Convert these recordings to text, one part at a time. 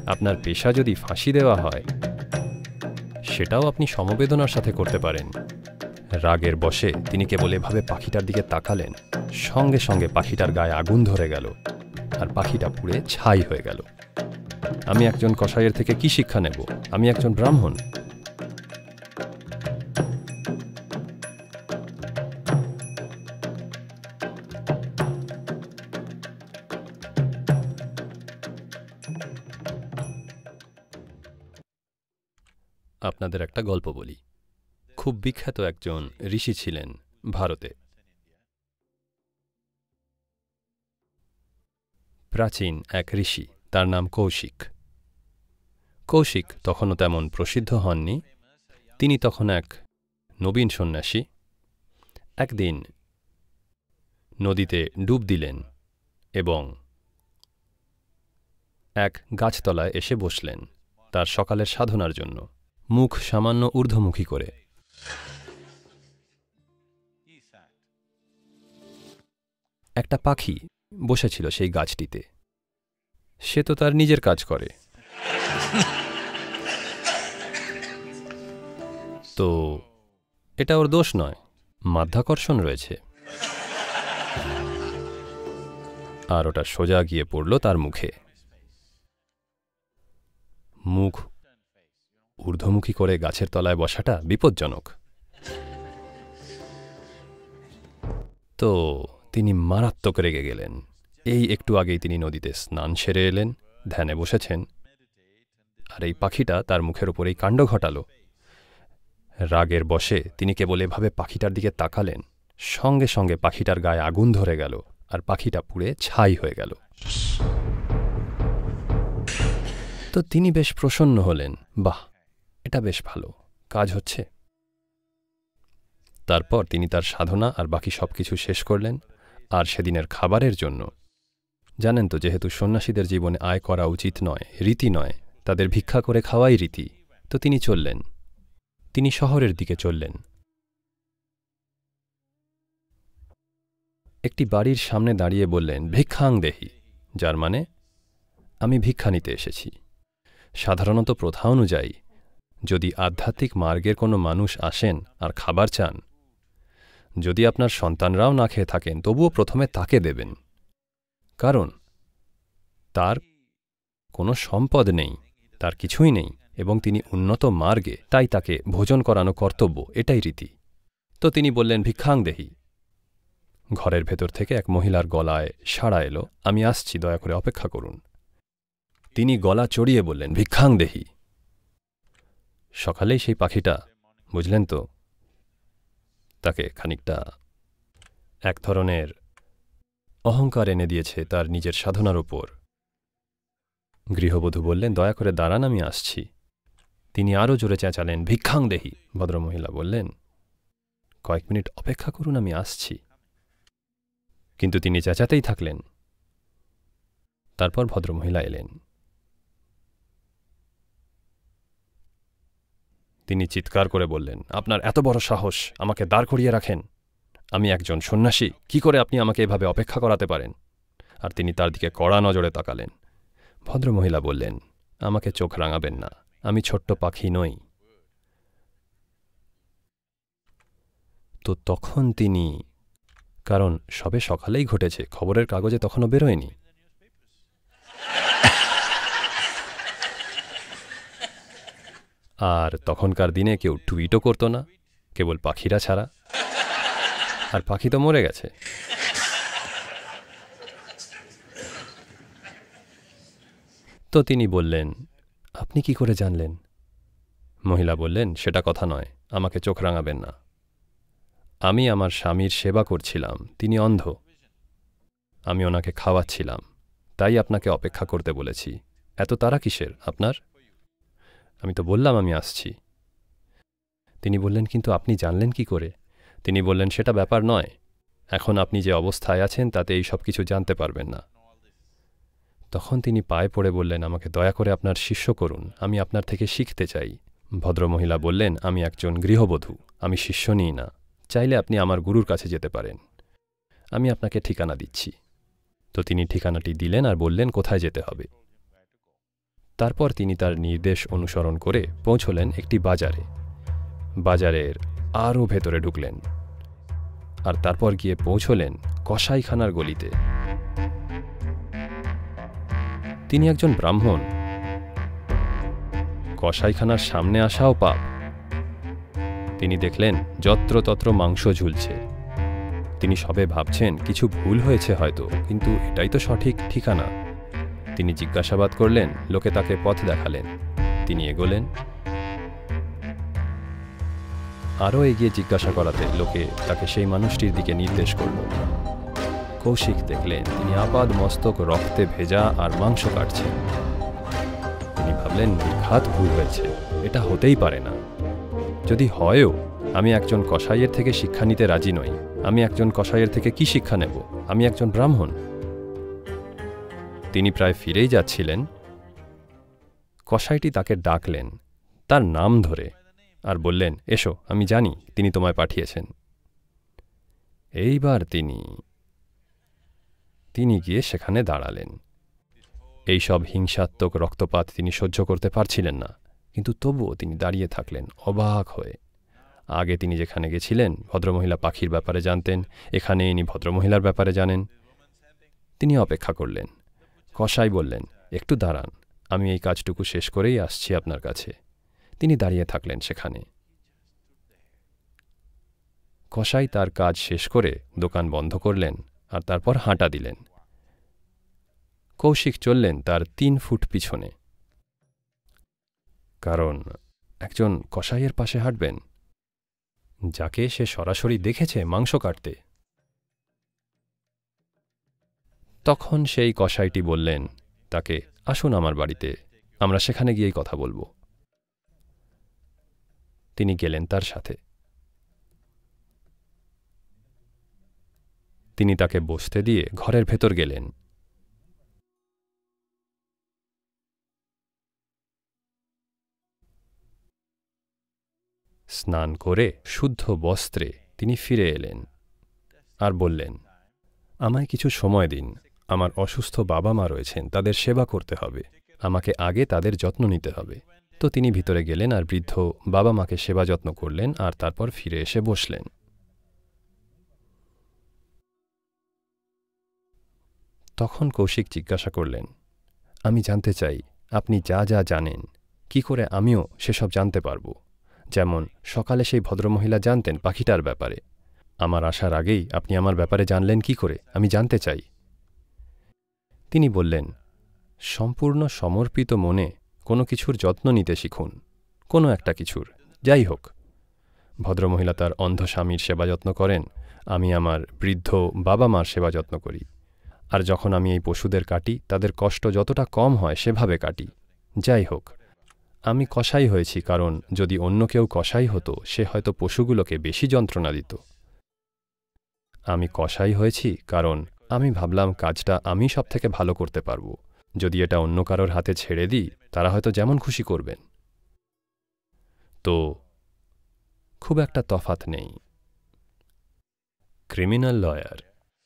আপনার পেশা যদি ফাঁসি দেওয়া হয়, সেটাও আপনি সমবেদনার সাথে করতে পারেন। রাগের বশে তিনি কেবল এভাবে পাখিটার দিকে তাকালেন, সঙ্গে সঙ্গে পাখিটার গায়ে আগুন ধরে গেল আর পাখিটা পুড়ে ছাই হয়ে গেল। আমি একজন কসাইয়ের থেকে কি শিক্ষা নেব? আমি একজন ব্রাহ্মণ। আপনাদের একটা গল্প বলি। খুব বিখ্যাত একজন ঋষি ছিলেন ভারতে। প্রাচীন এক ঋষি, তার নাম কৌশিক। কৌশিক তখনও তেমন প্রসিদ্ধ হননি। তিনি তখন এক নবীন সন্ন্যাসী। একদিন নদীতে ডুব দিলেন এবং এক গাছতলায় এসে বসলেন তার সকালের সাধনার জন্য, মুখ সামান্য ঊর্ধ্বমুখী করে। একটা পাখি বসেছিল সেই গাছটিতে। সে তো তার নিজের কাজ করে, তো এটা ওর দোষ নয়, মাধ্যাকর্ষণ রয়েছে। আর ওটা সোজা গিয়ে পড়ল তার মুখে। মুখ ঊর্ধ্বমুখী করে গাছের তলায় বসাটা বিপজ্জনক। তো তিনি মারাত্মক রেগে গেলেন। এই একটু আগেই তিনি নদীতে স্নান সেরে এলেন, ধ্যানে বসেছেন, আর এই পাখিটা তার মুখের ওপর এই কাণ্ড ঘটাল। রাগের বশে তিনি কেবল এভাবে পাখিটার দিকে তাকালেন, সঙ্গে সঙ্গে পাখিটার গায়ে আগুন ধরে গেল আর পাখিটা পুড়ে ছাই হয়ে গেল। তো তিনি বেশ প্রসন্ন হলেন, বাহ, এটা বেশ ভালো কাজ হচ্ছে। তারপর তিনি তার সাধনা আর বাকি সবকিছু শেষ করলেন। আর সেদিনের খাবারের জন্য, জানেন তো, যেহেতু সন্ন্যাসীদের জীবনে আয় করা উচিত নয়, রীতি নয়, তাদের ভিক্ষা করে খাওয়াই রীতি, তো তিনি চললেন। তিনি শহরের দিকে চললেন। একটি বাড়ির সামনে দাঁড়িয়ে বললেন, ভিক্ষাং দেহি, যার মানে আমি ভিক্ষা নিতে এসেছি। সাধারণত প্রথা অনুযায়ী যদি আধ্যাত্মিক মার্গের কোনো মানুষ আসেন আর খাবার চান, যদি আপনার সন্তানরাও না খেয়ে থাকেন, তবুও প্রথমে তাকে দেবেন, কারণ তার কোনো সম্পদ নেই, তার কিছুই নেই, এবং তিনি উন্নত মার্গে, তাই তাকে ভোজন করানো কর্তব্য, এটাই রীতি। তো তিনি বললেন, ভিক্ষাং দেহি। ঘরের ভেতর থেকে এক মহিলার গলায় সাড়া এলো, আমি আসছি, দয়া করে অপেক্ষা করুন। তিনি গলা চড়িয়ে বললেন, ভিক্ষাং দেহি। সকালেই সেই পাখিটা, বুঝলেন তো, তাকে খানিকটা এক ধরনের অহংকার এনে দিয়েছে তার নিজের সাধনার ওপর। গৃহবধূ বললেন, দয়া করে দাঁড়ান, আমি আসছি। তিনি আরও জোরে চেঁচালেন, ভিক্ষাং দেহি। ভদ্রমহিলা বললেন, কয়েক মিনিট অপেক্ষা করুন, আমি আসছি। কিন্তু তিনি চেঁচাতেই থাকলেন। তারপর ভদ্রমহিলা এলেন। তিনি চিৎকার করে বললেন, আপনার এত বড় সাহস, আমাকে দাঁড় করিয়ে রাখেন। আমি একজন সন্ন্যাসী, কি করে আপনি আমাকে এভাবে অপেক্ষা করাতে পারেন? আর তিনি তার দিকে কড়া নজরে তাকালেন। ভদ্রমহিলা বললেন, আমাকে চোখ রাঙাবেন না, আমি ছোট্ট পাখি নই। তো তখন তিনি, কারণ সবে সকালেই ঘটেছে, খবরের কাগজে তখনও বেরোয়নি, আর তখনকার দিনে কেউ টুইটও করত না, কেবল পাখিরা ছাড়া, আর পাখি তো মরে গেছে। তো তিনি বললেন, আপনি কি করে জানলেন? মহিলা বললেন, সেটা কথা নয়, আমাকে চোখ রাঙাবেন না। আমি আমার স্বামীর সেবা করছিলাম, তিনি অন্ধ, আমি ওনাকে খাওয়াচ্ছিলাম, তাই আপনাকে অপেক্ষা করতে বলেছি। এত তাড়া কিসের আপনার? আমি তো বললাম আমি আসছি। তিনি বললেন, কিন্তু আপনি জানলেন কি করে? তিনি বললেন, সেটা ব্যাপার নয়, এখন আপনি যে অবস্থায় আছেন তাতে এই সব কিছু জানতে পারবেন না। তখন তিনি পায়ে পড়ে বললেন, আমাকে দয়া করে আপনার শিষ্য করুন, আমি আপনার থেকে শিখতে চাই। ভদ্রমহিলা বললেন, আমি একজন গৃহবধূ, আমি শিষ্য নিই না, চাইলে আপনি আমার গুরুর কাছে যেতে পারেন, আমি আপনাকে ঠিকানা দিচ্ছি। তো তিনি ঠিকানাটি দিলেন আর বললেন কোথায় যেতে হবে। তারপর তিনি তার নির্দেশ অনুসরণ করে পৌঁছলেন একটি বাজারে। বাজারের আরও ভেতরে ঢুকলেন, আর তারপর গিয়ে পৌঁছলেন কসাইখানার গলিতে। তিনি একজন ব্রাহ্মণ। কসাইখানার সামনে আসাও পাপ। তিনি দেখলেন যত্রতত্র মাংস ঝুলছে। তিনি সবে ভাবছেন কিছু ভুল হয়েছে হয়তো, কিন্তু এটাই তো সঠিক ঠিকানা। তিনি জিজ্ঞাসাবাদ করলেন, লোকে তাকে পথ দেখালেন। তিনি এগোলেন। আরও এগিয়ে জিজ্ঞাসা করাতে লোকে তাকে সেই মানুষটির দিকে নির্দেশ করল। কৌশিক দেখলেন তিনি আপাদ মস্তক রক্তে ভেজা আর মাংস কাটছেন। তিনি ভাবলেন নির্ঘাত ভুল হয়েছে, এটা হতেই পারে না। যদি হয়ও, আমি একজন কসাইয়ের থেকে শিক্ষা নিতে রাজি নই। আমি একজন কসাইয়ের থেকে কি শিক্ষা নেব? আমি একজন ব্রাহ্মণ। তিনি প্রায় ফিরেই যাচ্ছিলেন, কসাইটি তাকে ডাকলেন তার নাম ধরে আর বললেন, এসো, আমি জানি তিনি তোমায় পাঠিয়েছেন। এইবার তিনি গিয়ে সেখানে দাঁড়ালেন। এই সব হিংসাত্মক রক্তপাত তিনি সহ্য করতে পারছিলেন না, কিন্তু তবুও তিনি দাঁড়িয়ে থাকলেন অবাক হয়ে। আগে তিনি যেখানে গেছিলেন ভদ্রমহিলা পাখির ব্যাপারে জানতেন, এখানে ইনি ভদ্রমহিলার ব্যাপারে জানেন। তিনি অপেক্ষা করলেন। কসাই বললেন, একটু দাঁড়ান, আমি এই কাজটুকু শেষ করেই আসছি আপনার কাছে। তিনি দাঁড়িয়ে থাকলেন সেখানে। কসাই তার কাজ শেষ করে দোকান বন্ধ করলেন আর তারপর হাঁটা দিলেন। কৌশিক চললেন তার 3 ফুট পিছনে। কারণ একজন কসাইয়ের পাশে হাঁটবেন যাকে সে সরাসরি দেখেছে মাংস কাটতে। তখন সেই কসাইটি বললেন তাকে, আসুন আমার বাড়িতে, আমরা সেখানে গিয়েই কথা বলবো। তিনি গেলেন তার সাথে। তিনি তাকে বসতে দিয়ে ঘরের ভেতর গেলেন। স্নান করে শুদ্ধ বস্ত্রে তিনি ফিরে এলেন আর বললেন, আমায় কিছু সময় দিন। আমার অসুস্থ বাবা মা রয়েছেন, তাদের সেবা করতে হবে। আমাকে আগে তাদের যত্ন নিতে হবে। তো তিনি ভিতরে গেলেন আর বৃদ্ধ বাবা মাকে সেবা যত্ন করলেন আর তারপর ফিরে এসে বসলেন। তখন কৌশিক জিজ্ঞাসা করলেন, আমি জানতে চাই আপনি যা যা জানেন, কি করে আমিও সেসব জানতে পারব? যেমন সকালে সেই ভদ্রমহিলা জানতেন পাখিটার ব্যাপারে। আমার আসার আগেই আপনি আমার ব্যাপারে জানলেন কি করে? আমি জানতে চাই। তিনি বললেন, সম্পূর্ণ সমর্পিত মনে কোনো কিছুর যত্ন নিতে শিখুন, কোনো একটা কিছুর, যাই হোক। ভদ্রমহিলা তার অন্ধ স্বামীর সেবা যত্ন করেন, আমি আমার বৃদ্ধ বাবা মার সেবা যত্ন করি। আর যখন আমি এই পশুদের কাটি, তাদের কষ্ট যতটা কম হয় সেভাবে কাটি। যাই হোক, আমি কসাই হয়েছি কারণ যদি অন্য কেউ কসাই হতো সে হয়তো পশুগুলোকে বেশি যন্ত্রণা দিত। আমি কসাই হয়েছি কারণ আমি ভাবলাম কাজটা আমি সবথেকে ভালো করতে পারব। যদি এটা অন্য কারোর হাতে ছেড়ে দিই, তারা হয়তো যেমন খুশি করবেন। তো খুব একটা তফাৎ নেই। ক্রিমিনাল লয়ার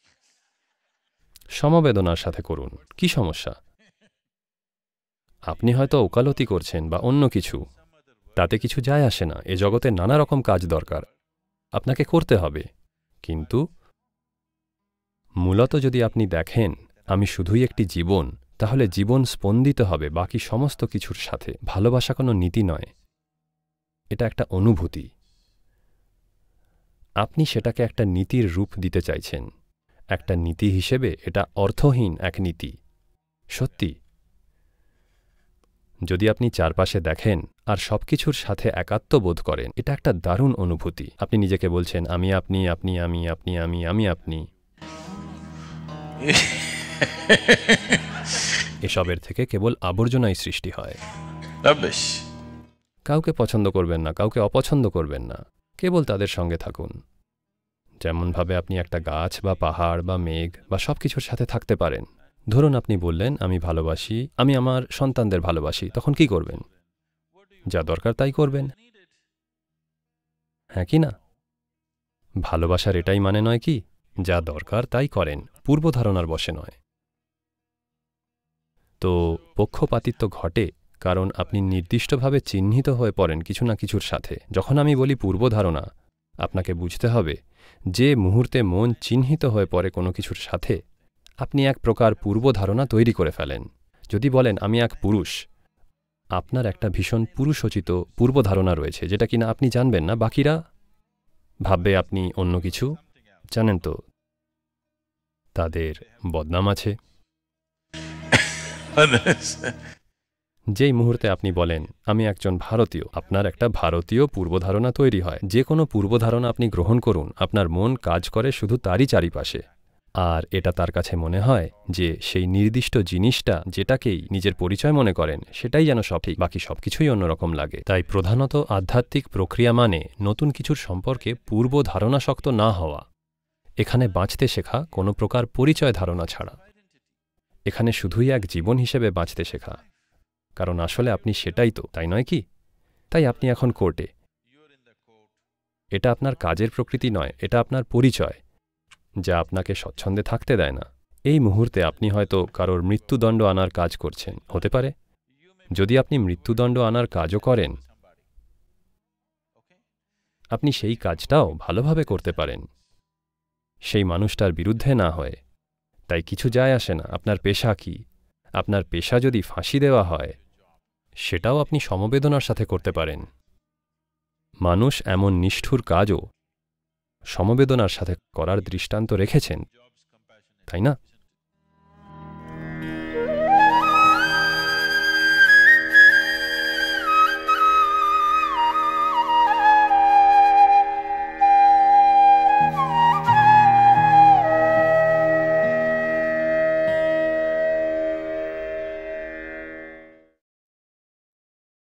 সমবেদনার সাথে করুন। কি সমস্যা? আপনি হয়তো ওকালতি করছেন বা অন্য কিছু, তাতে কিছু যায় আসে না। এ জগতে নানা রকম কাজ দরকার, আপনাকে করতে হবে। কিন্তু মূলত যদি আপনি দেখেন আমি শুধুই একটি জীবন, তাহলে জীবন স্পন্দিত হবে বাকি সমস্ত কিছুর সাথে। ভালোবাসা কোনো নীতি নয়, এটা একটা অনুভূতি। আপনি সেটাকে একটা নীতির রূপ দিতে চাইছেন। একটা নীতি হিসেবে এটা অর্থহীন এক নীতি। সত্যি, যদি আপনি চারপাশে দেখেন আর সবকিছুর সাথে একাত্ম বোধ করেন, এটা একটা দারুণ অনুভূতি। আপনি নিজেকে বলছেন আমি আপনি, আপনি আমি, আপনি আমি, আমি আপনি। এসবের থেকে কেবল আবর্জনাই সৃষ্টি হয়। কাউকে পছন্দ করবেন না, কাউকে অপছন্দ করবেন না, কেবল তাদের সঙ্গে থাকুন। যেমনভাবে আপনি একটা গাছ বা পাহাড় বা মেঘ বা সবকিছুর সাথে থাকতে পারেন। ধরুন আপনি বললেন আমি ভালোবাসি, আমি আমার সন্তানদের ভালোবাসি, তখন কি করবেন? যা দরকার তাই করবেন, হ্যাঁ কি না? ভালোবাসার এটাই মানে নয় কি যা দরকার তাই করেন, পূর্বধারণার বশে নয়। তো পক্ষপাতিত্ব ঘটে কারণ আপনি নির্দিষ্টভাবে চিহ্নিত হয়ে পড়েন কিছু না কিছুর সাথে। যখন আমি বলি পূর্বধারণা, আপনাকে বুঝতে হবে যে মুহূর্তে মন চিহ্নিত হয়ে পড়ে কোনো কিছুর সাথে, আপনি এক প্রকার পূর্বধারণা তৈরি করে ফেলেন। যদি বলেন আমি এক পুরুষ, আপনার একটা ভীষণ পুরুষোচিত পূর্বধারণা রয়েছে, যেটা কিনা আপনি জানবেন না, বাকিরা ভাববে আপনি অন্য কিছু। জানেন তো, তাদের বদনাম আছে। যেই মুহূর্তে আপনি বলেন আমি একজন ভারতীয়, আপনার একটা ভারতীয় পূর্বধারণা তৈরি হয়। যে কোনো পূর্বধারণা আপনি গ্রহণ করুন, আপনার মন কাজ করে শুধু তারই চারিপাশে, আর এটা তার কাছে মনে হয় যে সেই নির্দিষ্ট জিনিসটা, যেটাকেই নিজের পরিচয় মনে করেন, সেটাই যেন সঠিক, বাকি সব কিছুই অন্যরকম লাগে। তাই প্রধানত আধ্যাত্মিক প্রক্রিয়া মানে নতুন কিছুর সম্পর্কে পূর্ব ধারণাশক্ত না হওয়া। এখানে বাঁচতে শেখা কোনো প্রকার পরিচয় ধারণা ছাড়া। এখানে শুধুই এক জীবন হিসেবে বাঁচতে শেখা, কারণ আসলে আপনি সেটাই তো, তাই নয় কি? তাই আপনি এখন কোর্টে। এটা আপনার কাজের প্রকৃতি নয়, এটা আপনার পরিচয়, যা আপনাকে স্বচ্ছন্দে থাকতে দেয় না। এই মুহূর্তে আপনি হয়তো কারোর মৃত্যুদণ্ড আনার কাজ করছেন, হতে পারে। যদি আপনি মৃত্যুদণ্ড আনার কাজও করেন, আপনি সেই কাজটাও ভালোভাবে করতে পারেন, সেই মানুষটার বিরুদ্ধে না হয়ে। তাই কিছু যায় আসে না আপনার পেশা কি। আপনার পেশা যদি ফাঁসি দেওয়া হয়, সেটাও আপনি সমবেদনার সাথে করতে পারেন। মানুষ এমন নিষ্ঠুর কাজও সমবেদনার সাথে করার দৃষ্টান্ত রেখেছেন, তাই না?